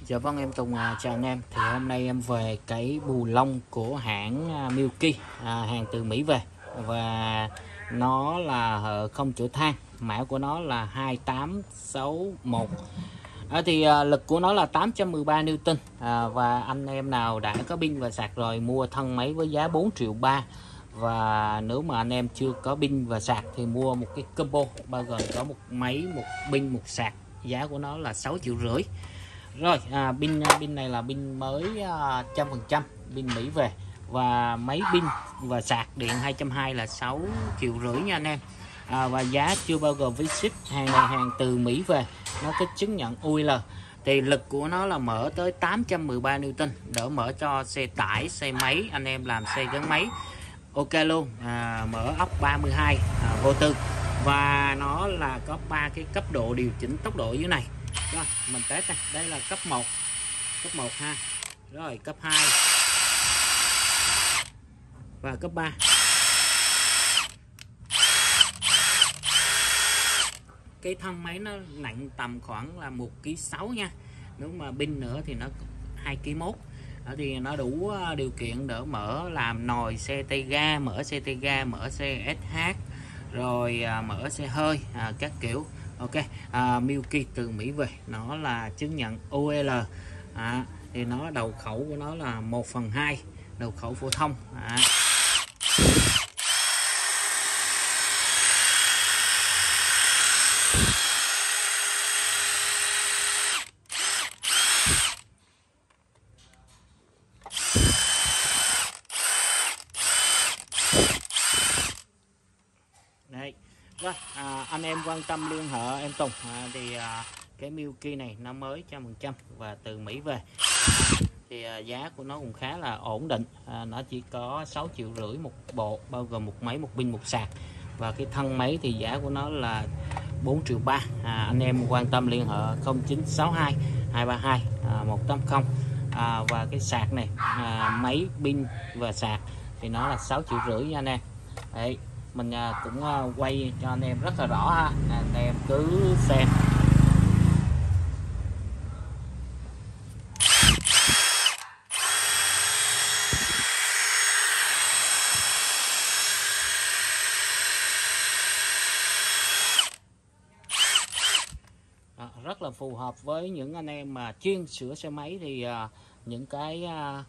Dạ vâng, em Tùng chào anh em. Thì hôm nay em về cái bù lông của hãng Milky, hàng từ Mỹ về, và nó là không chữa than, mã của nó là 2861. Lực của nó là 813 Newton, và anh em nào đã có pin và sạc rồi mua thân máy với giá 4,3 triệu. Và nếu mà anh em chưa có pin và sạc thì mua một cái combo bao gồm có một máy, một pin, một sạc, giá của nó là 6,5 triệu. Rồi pin này là pin mới 100%, pin Mỹ về, và máy pin và sạc điện 220 là 6,5 triệu nha anh em. Và giá chưa bao gồm phí ship. Hàng này hàng từ Mỹ về, nó có chứng nhận UL. Thì lực của nó là mở tới 813 Newton, đỡ mở cho xe tải, xe máy, anh em làm xe gắn máy ok luôn. Mở ốc 32 vô tư, và nó là có 3 cái cấp độ điều chỉnh tốc độ dưới này. Rồi mình test này, đây là cấp 1 ha, rồi cấp 2 và cấp 3. Cái thân máy nó nặng tầm khoảng là 1,6 kg nha, nếu mà pin nữa thì nó 2,1 kg. Thì nó đủ điều kiện để mở làm nồi xe tay ga, mở xe tay ga, mở xe SH, rồi mở xe hơi, các kiểu. Ok, Milky từ Mỹ về, nó là chứng nhận UL. Thì nó đầu khẩu của nó là 1/2 đầu khẩu phổ thông. Đây. Rồi, anh em quan tâm liên hệ em Tùng. Cái Milky này nó mới 100% và từ Mỹ về. Thì giá của nó cũng khá là ổn định. Nó chỉ có 6,5 triệu một bộ, bao gồm một máy, một pin, một sạc. Và cái thân máy thì giá của nó là 4,3 triệu. Anh em quan tâm liên hệ 0962 232 180. Và cái sạc này, máy, pin và sạc thì nó là 6,5 triệu nha anh em. Đấy, mình cũng quay cho anh em rất là rõ ha, anh em cứ xem. Rất là phù hợp với những anh em mà chuyên sửa xe máy. Thì những cái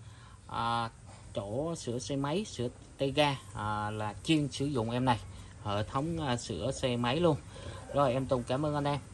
chỗ sửa xe máy, sửa tay ga là chuyên sử dụng em này, hệ thống sửa xe máy luôn. Rồi em Tùng cảm ơn anh em.